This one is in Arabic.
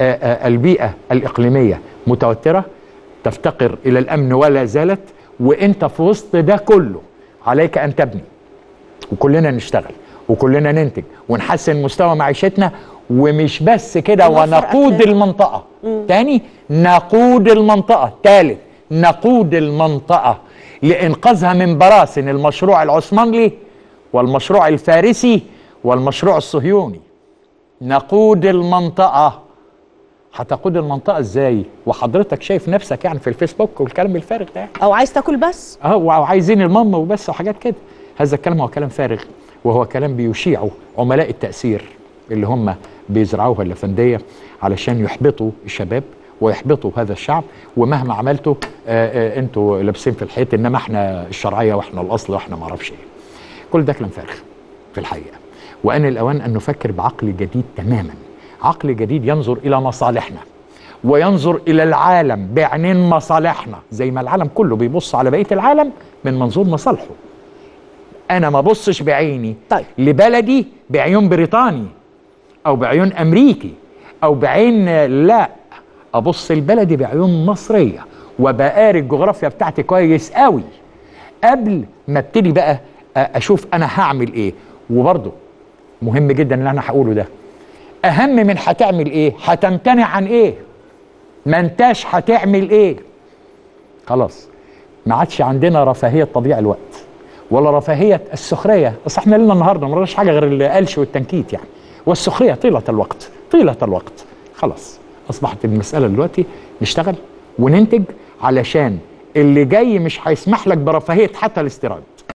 البيئة الإقليمية متوترة، تفتقر إلى الأمن ولا زالت، وإنت في وسط ده كله عليك أن تبني، وكلنا نشتغل وكلنا ننتج ونحسن مستوى معيشتنا. ومش بس كده، ونقود المنطقة. تاني، نقود المنطقة. تالت، نقود المنطقة لإنقاذها من براسن المشروع العثماني والمشروع الفارسي والمشروع الصهيوني. نقود المنطقة. هتقود المنطقة ازاي وحضرتك شايف نفسك يعني في الفيسبوك والكلام الفارغ ده؟ او عايز تاكل بس، وعايزين المام وبس وحاجات كده. هذا الكلام هو كلام فارغ، وهو كلام بيشيعه عملاء التأثير اللي هم بيزرعوها الأفندية علشان يحبطوا الشباب ويحبطوا هذا الشعب. ومهما عملتوا انتوا لابسين في الحيط، انما احنا الشرعية واحنا الأصل واحنا ما اعرفش ايه. كل ده كلام فارغ في الحقيقة. وآن الأوان أن نفكر بعقل جديد تماما، عقل جديد ينظر إلى مصالحنا وينظر إلى العالم بعينين مصالحنا، زي ما العالم كله بيبص على بقية العالم من منظور مصالحه. أنا ما بصش بعيني لبلدي بعيون بريطاني أو بعيون أمريكي أو بعين، لا، أبص لبلدي بعيون مصرية وبقاري الجغرافيا بتاعتي كويس قوي قبل ما ابتدي بقى أشوف أنا هعمل إيه. وبرضه مهم جدا اللي أنا هقوله ده، أهم من هتعمل إيه هتمتنع عن إيه. ما انتاش هتعمل إيه. خلاص ما عادش عندنا رفاهية تضييع الوقت ولا رفاهية السخرية. بس احنا لنا النهارده ما رناش حاجة غير القلش والتنكيت يعني، والسخرية طيلة الوقت طيلة الوقت. خلاص أصبحت المسألة دلوقتي نشتغل وننتج، علشان اللي جاي مش هيسمح لك برفاهية حتى الاستيراد.